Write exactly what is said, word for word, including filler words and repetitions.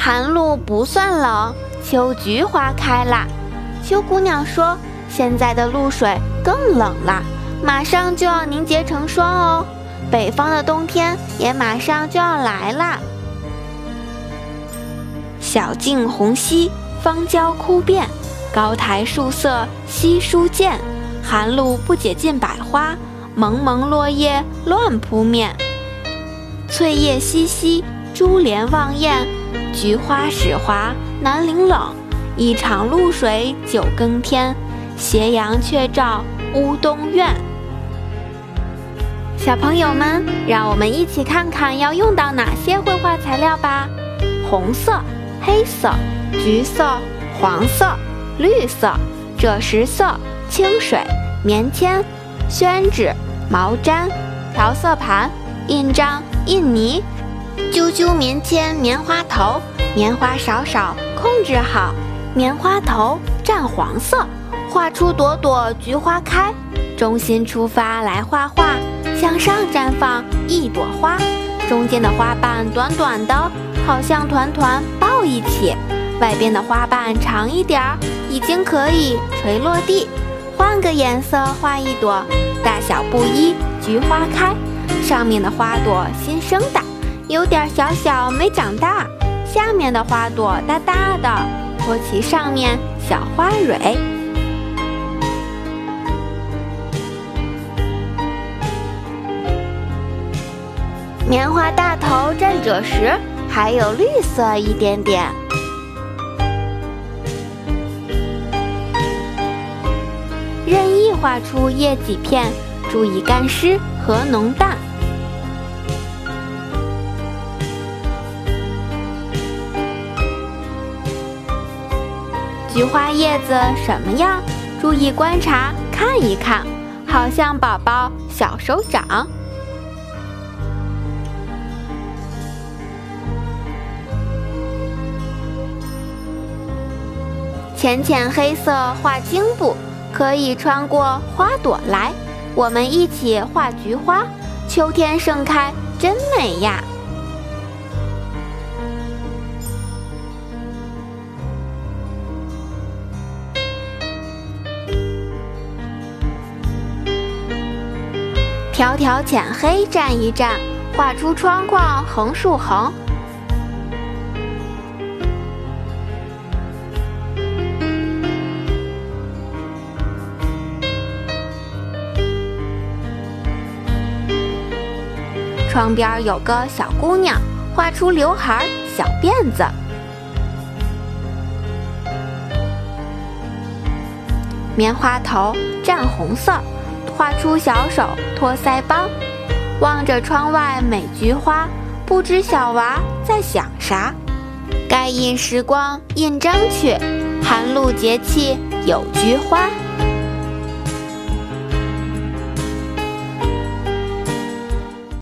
寒露不算冷，秋菊花开啦。秋姑娘说，现在的露水更冷啦，马上就要凝结成霜哦，北方的冬天也马上就要来啦。小径红稀，芳蕉枯遍，高台树色稀疏见。寒露不解尽百花，蒙蒙落叶乱扑面。翠叶稀稀，珠帘望艳，菊花始华南岭冷。一场露水九更天，斜阳却照乌东院。小朋友们，让我们一起看看要用到哪些绘画材料吧。红色、黑色、橘色、黄色、绿色、赭石色、清水、棉签、宣纸、毛毡、调色盘、印章、印泥、揪揪棉签、棉花头，棉花少少控制好。棉花头蘸黄色，画出朵朵菊花开。中心出发来画画，向上绽放一朵花，中间的花瓣短短的，好像团团抱一起。外边的花瓣长一点儿，已经可以垂落地。换个颜色画一朵，大小不一，菊花开。上面的花朵新生的，有点小小没长大，下面的花朵大大的，托起上面小花蕊。棉花大头蘸赭石，还有绿色一点点。任意画出叶几片，注意干湿和浓淡。菊花叶子什么样？注意观察，看一看，好像宝宝小手掌。浅浅黑色画茎部，可以穿过花朵来。我们一起画菊花，秋天盛开真美呀！条条浅黑蘸一蘸，画出窗框横竖横。窗边有个小姑娘，画出刘海小辫子。棉花头蘸红色，画出小手托腮帮。望着窗外美菊花，不知小娃在想啥。该印时光印章去，寒露节气有菊花。